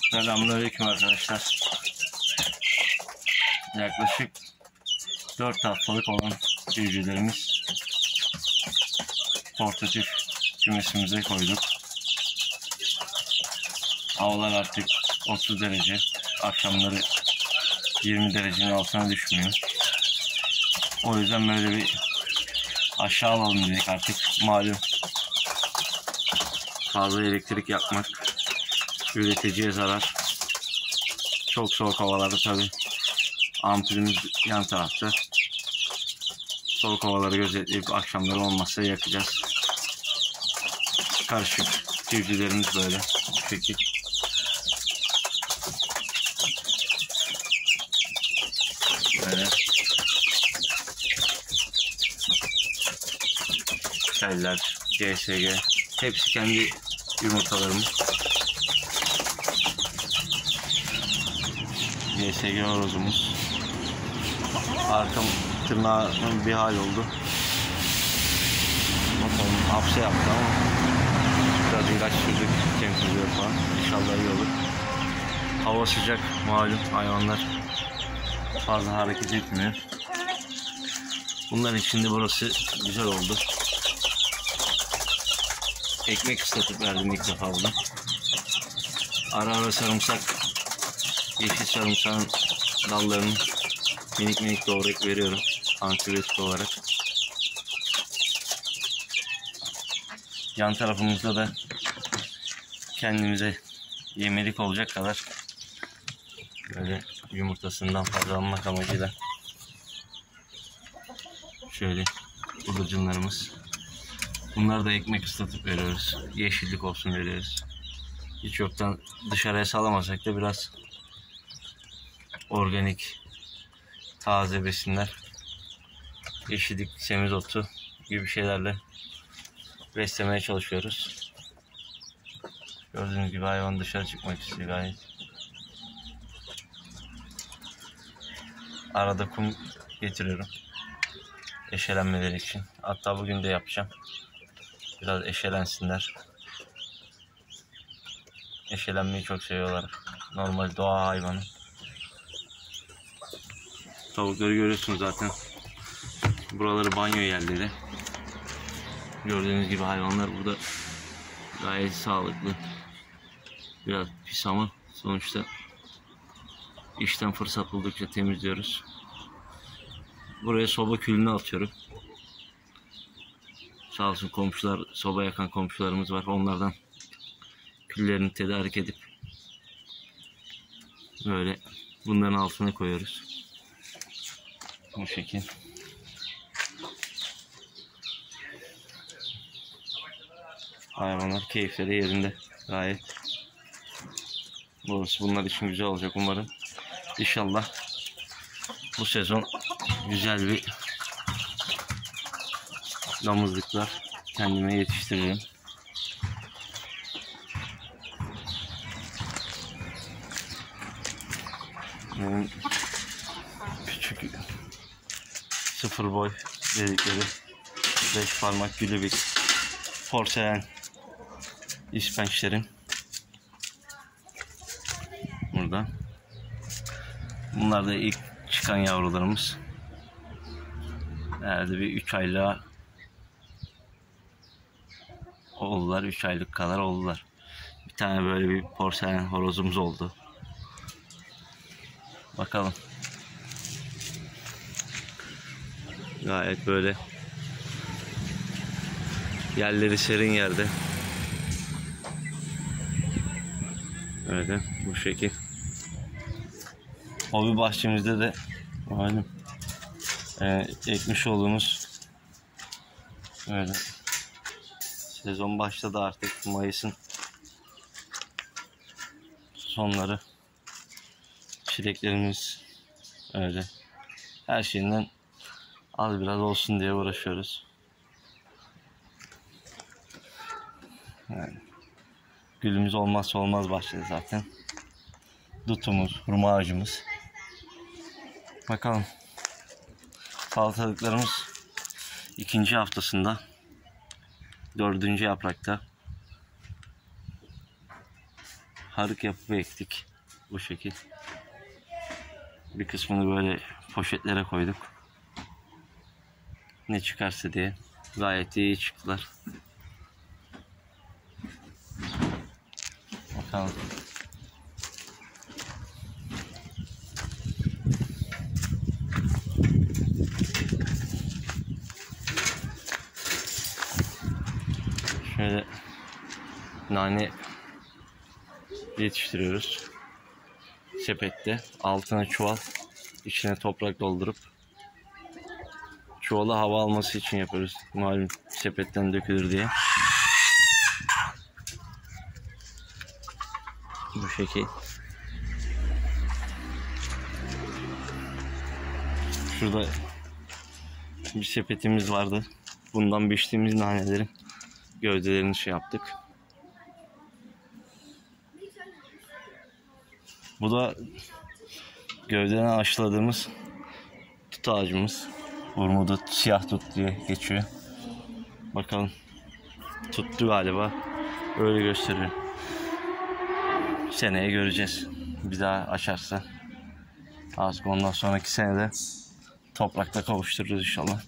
Selamünaleyküm arkadaşlar. Yaklaşık 4 haftalık olan civcivlerimiz portatif kümesimize koyduk. Havalar artık 30 derece, akşamları 20 derecenin altına düşmüyor. O yüzden böyle bir aşağı alalım dedik artık. Malum fazla elektrik yakmak üreticiye zarar. Çok soğuk havalarda tabi ampulümüz yan tarafta. Soğuk havaları gözetleyip akşamları olmazsa yakacağız. Karışık civcivlerimiz böyle bu şekil. Böyle teller, GSG hepsi kendi yumurtalarımız. GSG horozumuz. Arkam tırnağının bir hal oldu. Bakalım hapse yaptı ama biraz ilaç sürdük, temizliyor falan. İnşallah iyi olur. Hava sıcak, malum hayvanlar fazla hareket etmiyor. Bunların içinde burası güzel oldu. Ekmek ıslatıp verdim ilk defa bunu. Ara ara sarımsak, yeşil sarımsağın dallarını minik minik doğrayıp veriyorum antibiyotik olarak. Yan tarafımızda da kendimize yemelik olacak kadar böyle yumurtasından faydalanmak amacıyla şöyle bıldırcınlarımız. Bunları da ekmek ıslatıp veriyoruz. Yeşillik olsun veriyoruz. Hiç yoktan dışarıya salamasak da biraz organik, taze besinler, yeşillik, semizotu gibi şeylerle beslemeye çalışıyoruz. Gördüğünüz gibi hayvan dışarı çıkmak istiyor gayet. Arada kum getiriyorum eşelenmeleri için. Hatta bugün de yapacağım. Biraz eşelensinler. Eşelenmeyi çok seviyorlar. Normal doğa hayvanı. Tavukları görüyorsunuz zaten. Buraları banyo yerleri. Gördüğünüz gibi hayvanlar burada gayet sağlıklı. Biraz pis ama sonuçta işten fırsat buldukça temizliyoruz. Buraya soba külünü atıyorum. Sağ olsun komşular, soba yakan komşularımız var. Onlardan küllerini tedarik edip böyle bunların altına koyuyoruz. Bu şekil. Hayvanlar keyifleri yerinde gayet. Burası bunlar için güzel olacak umarım. İnşallah bu sezon güzel bir damızlıklar kendime yetiştiririm. Benim küçük sıfır boy dedikleri 5 parmak gülü bir porselen ispençlerim burada. Bunlar da ilk çıkan yavrularımız. Herhalde bir 3 aylığa oldular. 3 aylık kadar oldular. Bir tane böyle bir porselen horozumuz oldu. Bakalım. Gayet böyle yerleri serin yerde. Öyle bu şekil. Hobi bahçemizde de malum ekmiş olduğumuz öyle sezon başladı artık. Mayıs'ın sonları. Çileklerimiz öyle. Her şeyinden az biraz olsun diye uğraşıyoruz. Yani gülümüz olmazsa olmaz bahçede zaten. Dutumuz, hurma ağacımız. Bakalım. Salatalıklarımız ikinci haftasında, 4. yaprakta. harık yapıp ektik. Bu şekil. Bir kısmını böyle poşetlere koyduk. Ne çıkarsa diye. Gayet iyi çıktılar. Bakalım. Şöyle nane yetiştiriyoruz. Sepette altına çuval, içine toprak doldurup çuvala hava alması için yapıyoruz. Malum sepetten dökülür diye. Bu şekil. Şurada bir sepetimiz vardı. Bundan biçtiğimiz nanelerin gövdelerini şey yaptık. Bu da gövdeden aşıladığımız tut ağacımız. Urmudut, siyah tut diye geçiyor. Bakalım. Tuttu galiba. Öyle gösteriyor. Seneye göreceğiz. Bir daha açarsa. Artık ondan sonraki senede toprakla kavuştururuz inşallah.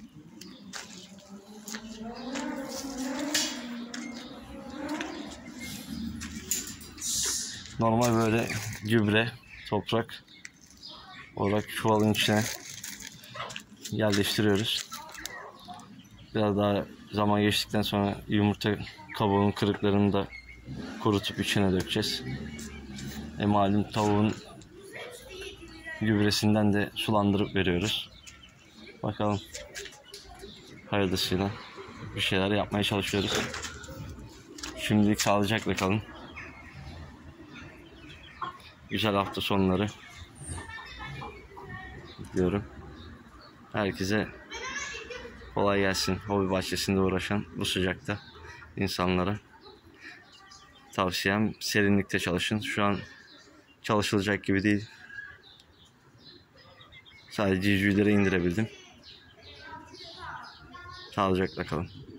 Normal böyle gübre, toprak olarak çuvalın içine yerleştiriyoruz. Biraz daha zaman geçtikten sonra yumurta kabuğunun kırıklarını da kurutup içine dökeceğiz. Malum tavuğun gübresinden de sulandırıp veriyoruz. Bakalım, hayırlısıyla bir şeyler yapmaya çalışıyoruz. Şimdilik sağlıcakla kalın. Güzel hafta sonları diyorum. Herkese kolay gelsin. Hobi bahçesinde uğraşan bu sıcakta insanlara tavsiyem serinlikte çalışın. Şu an çalışılacak gibi değil. Sadece civcivleri indirebildim. Sağlıcakla kalın.